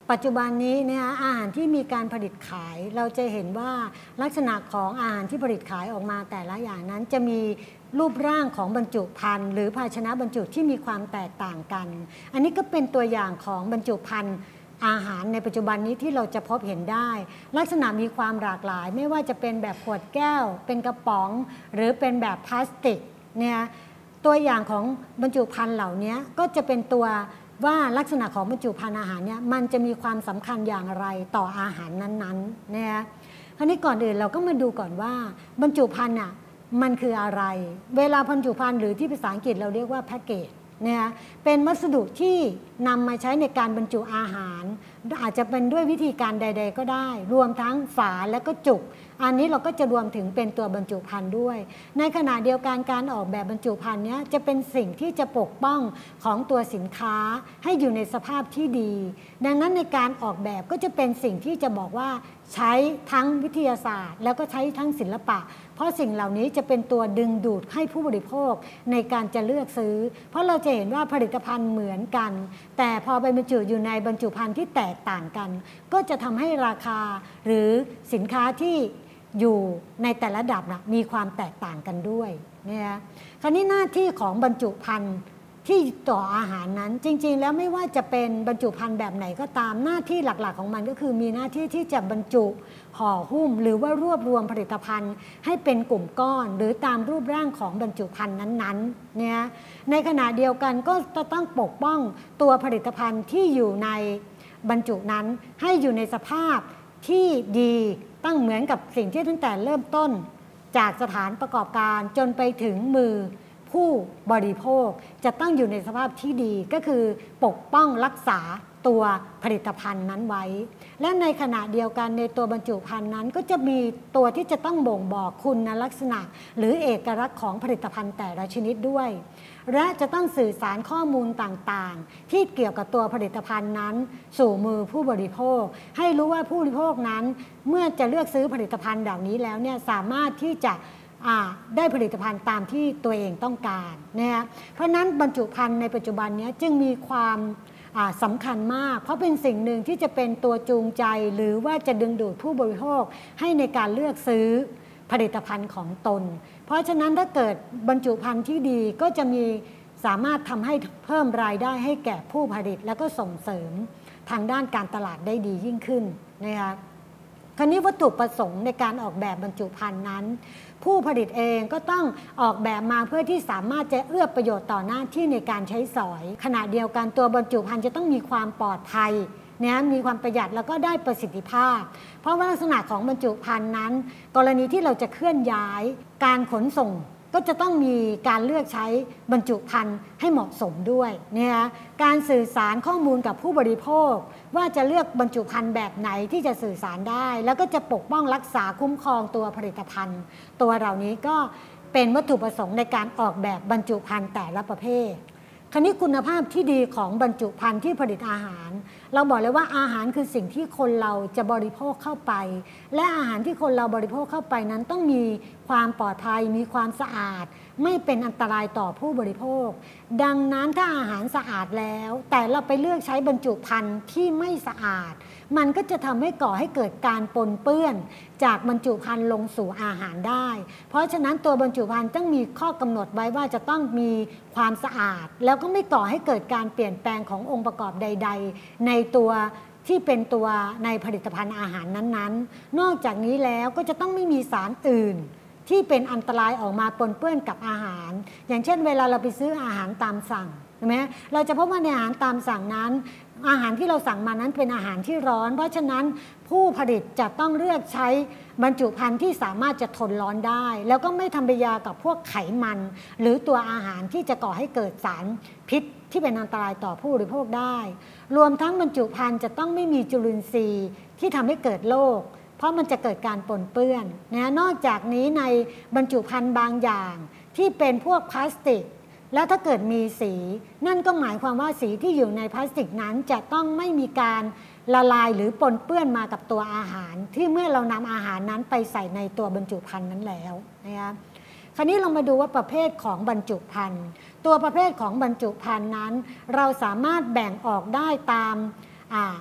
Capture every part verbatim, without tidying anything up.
ปัจจุบันนี้เนี่ยอาหารที่มีการผลิตขายเราจะเห็นว่าลักษณะของอาหารที่ผลิตขายออกมาแต่ละอย่างนั้นจะมีรูปร่างของบรรจุภัณฑ์หรือภาชนะบรรจุที่มีความแตกต่างกันอันนี้ก็เป็นตัวอย่างของบรรจุภัณฑ์อาหารในปัจจุบันนี้ที่เราจะพบเห็นได้ลักษณะมีความหลากหลายไม่ว่าจะเป็นแบบขวดแก้วเป็นกระป๋องหรือเป็นแบบพลาสติกเนี่ยตัวอย่างของบรรจุภัณฑ์เหล่านี้ก็จะเป็นตัวว่าลักษณะของบรรจุภัณฑ์อาหารเนี่ยมันจะมีความสำคัญอย่างไรต่ออาหารนั้นๆเนี่ยคราวนี้ก่อนอื่นเราก็มาดูก่อนว่าบรรจุภัณฑ์อ่ะมันคืออะไรเวลาบรรจุภัณฑ์หรือที่ภาษาอังกฤษเราเรียกว่าแพ็กเกจเนี่ยเป็นวัสดุที่นำมาใช้ในการบรรจุอาหารอาจจะเป็นด้วยวิธีการใดๆก็ได้รวมทั้งฝาและก็จุกอันนี้เราก็จะรวมถึงเป็นตัวบรรจุภัณฑ์ด้วยในขณะเดียวกันการออกแบบบรรจุภัณฑ์นี้จะเป็นสิ่งที่จะปกป้องของตัวสินค้าให้อยู่ในสภาพที่ดีดังนั้นในการออกแบบก็จะเป็นสิ่งที่จะบอกว่าใช้ทั้งวิทยาศาสตร์แล้วก็ใช้ทั้งศิลปะเพราะสิ่งเหล่านี้จะเป็นตัวดึงดูดให้ผู้บริโภคในการจะเลือกซื้อเพราะเราจะเห็นว่าผลิตภัณฑ์เหมือนกันแต่พอไปบรรจุอยู่ในบรรจุภัณฑ์ที่แตกต่างกันก็จะทำให้ราคาหรือสินค้าที่อยู่ในแต่ละระดับนะมีความแตกต่างกันด้วยเนี่ยคราวนี้หน้าที่ของบรรจุภัณฑ์ที่ต่ออาหารนั้นจริงๆแล้วไม่ว่าจะเป็นบรรจุภัณฑ์แบบไหนก็ตามหน้าที่หลักๆของมันก็คือมีหน้าที่ที่จะบรรจุห่อหุ้มหรือว่ารวบรวมผลิตภัณฑ์ให้เป็นกลุ่มก้อนหรือตามรูปร่างของบรรจุภัณฑ์นั้นๆเนี่ยในขณะเดียวกันก็จะต้องปกป้องตัวผลิตภัณฑ์ที่อยู่ในบรรจุนั้นให้อยู่ในสภาพที่ดีตั้งเหมือนกับสิ่งที่ตั้งแต่เริ่มต้นจากสถานประกอบการจนไปถึงมือผู้บริโภคจะต้องอยู่ในสภาพที่ดีก็คือปกป้องรักษาตัวผลิตภัณฑ์นั้นไว้และในขณะเดียวกันในตัวบรรจุภัณฑ์นั้นก็จะมีตัวที่จะต้องบ่งบอกคุณลักษณะหรือเอกลักษณ์ของผลิตภัณฑ์แต่ละชนิดด้วยและจะต้องสื่อสารข้อมูลต่างๆที่เกี่ยวกับตัวผลิตภัณฑ์นั้นสู่มือผู้บริโภคให้รู้ว่าผู้บริโภคนั้นเมื่อจะเลือกซื้อผลิตภัณฑ์เหล่านี้แล้วเนี่ยสามารถที่จะได้ผลิตภัณฑ์ตามที่ตัวเองต้องการนะเพราะนั้นบรรจุภัณฑ์ในปัจจุบันนี้จึงมีความสำคัญมากเพราะเป็นสิ่งหนึ่งที่จะเป็นตัวจูงใจหรือว่าจะดึงดูดผู้บริโภคให้ในการเลือกซื้อผลิตภัณฑ์ของตนเพราะฉะนั้นถ้าเกิดบรรจุภัณฑ์ที่ดีก็จะมีสามารถทำให้เพิ่มรายได้ให้แก่ผู้ผลิตแล้วก็ส่งเสริมทางด้านการตลาดได้ดียิ่งขึ้นนะคะคราวนี้วัตถุประสงค์ในการออกแบบบรรจุภัณฑ์นั้นผู้ผลิตเองก็ต้องออกแบบมาเพื่อที่สามารถจะเอื้อประโยชน์ต่อหน้าที่ในการใช้สอยขณะเดียวกันตัวบรรจุภัณฑ์จะต้องมีความปลอดภัยเนี่ยมีความประหยัดแล้วก็ได้ประสิทธิภาพเพราะว่าลักษณะของบรรจุภัณฑ์นั้นกรณีที่เราจะเคลื่อนย้ายการขนส่งก็จะต้องมีการเลือกใช้บรรจุภัณฑ์ให้เหมาะสมด้วยเนี่ยการสื่อสารข้อมูลกับผู้บริโภคว่าจะเลือกบรรจุภัณฑ์แบบไหนที่จะสื่อสารได้แล้วก็จะปกป้องรักษาคุ้มครองตัวผลิตภัณฑ์ตัวเหล่านี้ก็เป็นวัตถุประสงค์ในการออกแบบบรรจุภัณฑ์แต่ละประเภทคราวนี้คุณภาพที่ดีของบรรจุภัณฑ์ที่ผลิตอาหารเราบอกเลยว่าอาหารคือสิ่งที่คนเราจะบริโภคเข้าไปและอาหารที่คนเราบริโภคเข้าไปนั้นต้องมีความปลอดภัยมีความสะอาดไม่เป็นอันตรายต่อผู้บริโภคดังนั้นถ้าอาหารสะอาดแล้วแต่เราไปเลือกใช้บรรจุภัณฑ์ที่ไม่สะอาดมันก็จะทำให้ก่อให้เกิดการปนเปื้อนจากบรรจุภัณฑ์ลงสู่อาหารได้เพราะฉะนั้นตัวบรรจุภัณฑ์ต้องมีข้อกำหนดไว้ว่าจะต้องมีความสะอาดแล้วก็ไม่ก่อให้เกิดการเปลี่ยนแปลงขององค์ประกอบใดๆในตัวที่เป็นตัวในผลิตภัณฑ์อาหารนั้นๆนอกจากนี้แล้วก็จะต้องไม่มีสารอื่นที่เป็นอันตรายออกมาปนเปื้อนกับอาหารอย่างเช่นเวลาเราไปซื้ออาหารตามสั่งใช่ไหมเราจะพบว่าในอาหารตามสั่งนั้นอาหารที่เราสั่งมานั้นเป็นอาหารที่ร้อนเพราะฉะนั้นผู้ผลิตจะต้องเลือกใช้บรรจุภัณฑ์ที่สามารถจะทนร้อนได้แล้วก็ไม่ทำปฏิกิริยากับพวกไขมันหรือตัวอาหารที่จะก่อให้เกิดสารพิษที่เป็นอันตรายต่อผู้บริโภคได้รวมทั้งบรรจุภัณฑ์จะต้องไม่มีจุลินทรีย์ที่ทำให้เกิดโรคเพราะมันจะเกิดการปนเปื้อนนะนอกจากนี้ในบรรจุภัณฑ์บางอย่างที่เป็นพวกพลาสติกแล้วถ้าเกิดมีสีนั่นก็หมายความว่าสีที่อยู่ในพลาสติกนั้นจะต้องไม่มีการละลายหรือปนเปื้อนมากับตัวอาหารที่เมื่อเรานำอาหารนั้นไปใส่ในตัวบรรจุภัณฑ์นั้นแล้วนะคะคราวนี้เรามาดูว่าประเภทของบรรจุภัณฑ์ตัวประเภทของบรรจุภัณฑ์นั้นเราสามารถแบ่งออกได้ตาม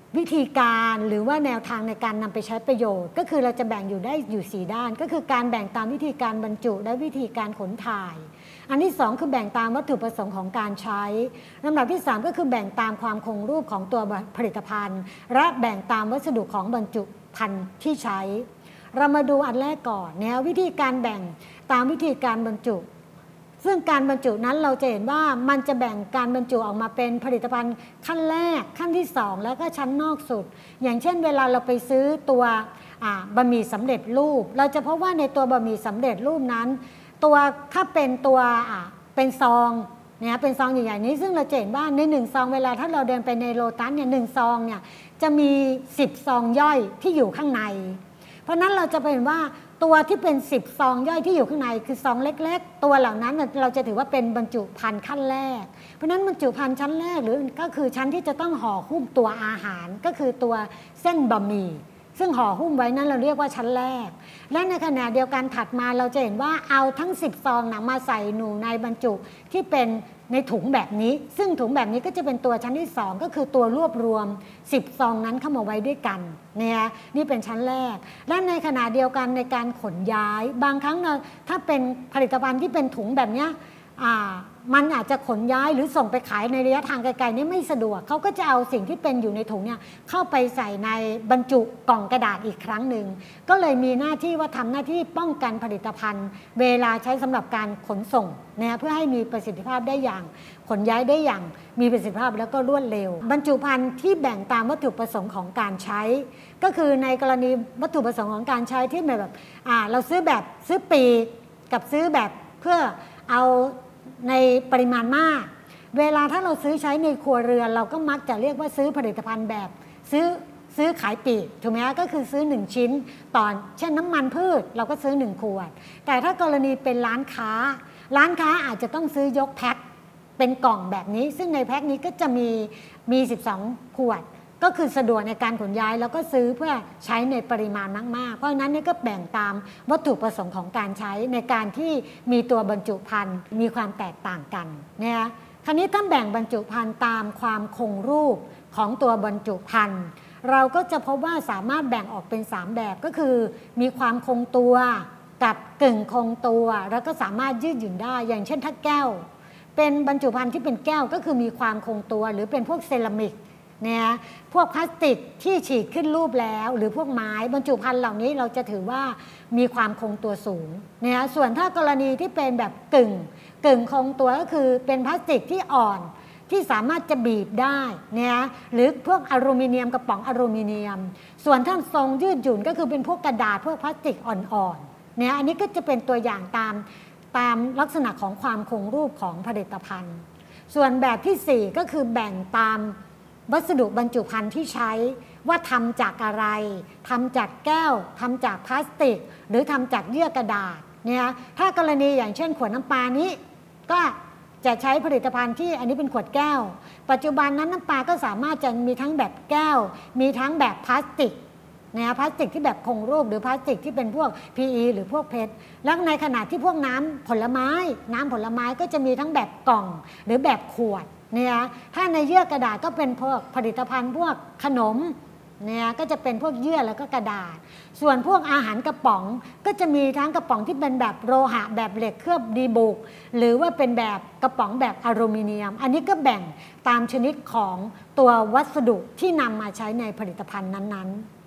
วิธีการหรือว่าแนวทางในการนำไปใช้ประโยชน์ก็คือเราจะแบ่งอยู่ได้อยู่สี่ด้านก็คือการแบ่งตามวิธีการบรรจุและวิธีการขนถ่ายอันที่สองคือแบ่งตามวัตถุประสงค์ของการใช้ลำดับที่สามก็คือแบ่งตามความคงรูปของตัวผลิตภัณฑ์และแบ่งตามวัสดุของบรรจุภัณฑ์ที่ใช้เรามาดูอันแรกก่อนเนี่ยวิธีการแบ่งตามวิธีการบรรจุซึ่งการบรรจุนั้นเราจะเห็นว่ามันจะแบ่งการบรรจุออกมาเป็นผลิตภัณฑ์ขั้นแรกขั้นที่สองแล้วก็ชั้นนอกสุดอย่างเช่นเวลาเราไปซื้อตัวบะหมี่สำเร็จรูปเราจะพบว่าในตัวบะหมี่สำเร็จรูปนั้นตัวถ้าเป็นตัวเป็นซองเนี่ยเป็นซองใหญ่ๆนี้ซึ่งเราจะเห็นว่าในหนึ่งซองเวลาถ้าเราเดินไปในโลตัสเนี่ยหนึ่งซองเนี่ยจะมีสิบซองย่อยที่อยู่ข้างในเพราะนั้นเราจะเห็นว่าตัวที่เป็นสิบซองย่อยที่อยู่ข้างในคือซองเล็กๆตัวเหล่านั้นเราจะถือว่าเป็นบรรจุภัณฑ์ขั้นแรกเพราะนั้นบรรจุภัณฑ์ชั้นแรกหรือก็คือชั้นที่จะต้องห่อหุ้มตัวอาหารก็คือตัวเส้นบะหมี่ซึ่งห่อหุ้มไว้นั้นเราเรียกว่าชั้นแรกและในขณะเดียวกันถัดมาเราจะเห็นว่าเอาทั้งสิบซองนะมาใส่หนูในบรรจุที่เป็นในถุงแบบนี้ซึ่งถุงแบบนี้ก็จะเป็นตัวชั้นที่สองก็คือตัวรวบรวมสิบซองนั้นเข้ามาไว้ด้วยกันเนี่ยนี่เป็นชั้นแรกและในขณะเดียวกันในการขนย้ายบางครั้งเราถ้าเป็นผลิตภัณฑ์ที่เป็นถุงแบบนี้มันอาจจะขนย้ายหรือส่งไปขายในระยะทางไกลๆนี่ไม่สะดวกเขาก็จะเอาสิ่งที่เป็นอยู่ในถุงเนี่ยเข้าไปใส่ในบรรจุกล่องกระดาษอีกครั้งหนึ่งก็เลยมีหน้าที่ว่าทำหน้าที่ป้องกันผลิตภัณฑ์เวลาใช้สำหรับการขนส่งนะเพื่อให้มีประสิทธิภาพได้อย่างขนย้ายได้อย่างมีประสิทธิภาพแล้วก็รวดเร็วบรรจุภัณฑ์ที่แบ่งตามวัตถุประสงค์ของการใช้ก็คือในกรณีวัตถุประสงค์ของการใช้ที่แบบเราซื้อแบบซื้อปีกกับซื้อแบบเพื่อเอาในปริมาณมากเวลาถ้าเราซื้อใช้ในครัวเรือนเราก็มักจะเรียกว่าซื้อผลิตภัณฑ์แบบซื้อซื้อขายปลีกถูกไหมก็คือซื้อหนึ่งชิ้นตอนเช่นน้ำมันพืชเราก็ซื้อหนึ่งขวดแต่ถ้ากรณีเป็นร้านค้าร้านค้าอาจจะต้องซื้อยกแพ็คเป็นกล่องแบบนี้ซึ่งในแพ็คนี้ก็จะมีมีสิบสองขวดก็คือสะดวกในการขนย้ายแล้วก็ซื้อเพื่อใช้ในปริมาณมากๆเพราะฉะนั้นนี่ก็แบ่งตามวัตถุประสงค์ของการใช้ในการที่มีตัวบรรจุภัณฑ์มีความแตกต่างกันเนี่ยคราวนี้ถ้าแบ่งบรรจุภัณฑ์ตามความคงรูปของตัวบรรจุภัณฑ์เราก็จะพบว่าสามารถแบ่งออกเป็นสามแบบก็คือมีความคงตัวกับกึ่งคงตัวแล้วก็สามารถยืดหยุ่นได้อย่างเช่นถ้าแก้วเป็นบรรจุภัณฑ์ที่เป็นแก้วก็คือมีความคงตัวหรือเป็นพวกเซรามิกเนี่ยพวกพลาสติกที่ฉีดขึ้นรูปแล้วหรือพวกไม้บรรจุภัณฑ์เหล่านี้เราจะถือว่ามีความคงตัวสูงเนี่ยส่วนถ้ากรณีที่เป็นแบบกึ่งกึ่งคงตัวก็คือเป็นพลาสติกที่อ่อนที่สามารถจะบีบได้เนี่ยหรือพวกอลูมิเนียมกระป๋องอลูมิเนียมส่วนถ้าทรงยืดหยุ่นก็คือเป็นพวกกระดาษพวกพลาสติกอ่อนๆเนี่ยอันนี้ก็จะเป็นตัวอย่างตามตามลักษณะของความคงรูปของผลิตภัณฑ์ส่วนแบบที่สี่ก็คือแบ่งตามวัสดุบรรจุภัณฑ์ที่ใช้ว่าทำจากอะไรทำจากแก้วทำจากพลาสติกหรือทำจากเยื่อกระดาษเนี่ยถ้ากรณีอย่างเช่นขวดน้ำปลานี้ก็จะใช้ผลิตภัณฑ์ที่อันนี้เป็นขวดแก้วปัจจุบันนั้นน้ำปลาก็สามารถจะมีทั้งแบบแก้วมีทั้งแบบพลาสติกนะพลาสติกที่แบบคงรูปหรือพลาสติกที่เป็นพวก พี อี หรือพวกเพชรแล้วในขณะที่พวกน้ำผลไม้น้ำผลไม้ก็จะมีทั้งแบบกล่องหรือแบบขวดเนี่ยถ้าในเยื่อกระดาษก็เป็นพวกผลิตภัณฑ์พวกขนมเนี่ยก็จะเป็นพวกเยื่อแล้วก็กระดาษส่วนพวกอาหารกระป๋องก็จะมีทั้งกระป๋องที่เป็นแบบโลหะแบบเหล็กเคลือบดีบุกหรือว่าเป็นแบบกระป๋องแบบอลูมิเนียมอันนี้ก็แบ่งตามชนิดของตัววัสดุที่นำมาใช้ในผลิตภัณฑ์นั้นๆ